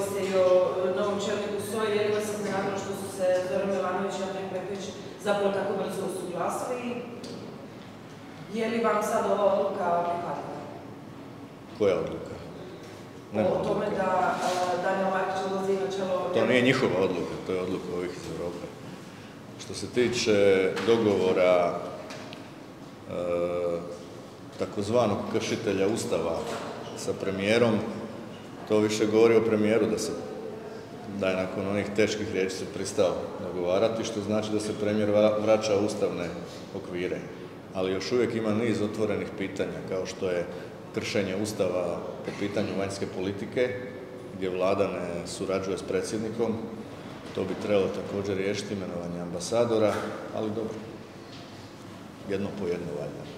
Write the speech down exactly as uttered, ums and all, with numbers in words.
se i o novom čelniku S O A, jer vas iznenadilo što su se Zoran Milanović i Andrej Plenković zapravo tako brzo usuglasili. Je li vam sad ova odluka prihvatljiva? Koja odluka? O tome da Danijel Markić odlazi na čelo... To nije njihova odluka, to je odluka ovih iz Europe. Što se tiče dogovora takozvanog kršitelja Ustava sa premijerom, to više govori o premijeru da se da je nakon onih teških riječi se pristao dogovarati, što znači da se premijer vraća u ustavne okvire. Ali još uvijek ima niz otvorenih pitanja, kao što je kršenje Ustava po pitanju vanjske politike, gdje vlada ne surađuje s predsjednikom. To bi trebalo također riješiti, imenovanje ambasadora, ali dobro, jedno po jedno valjda.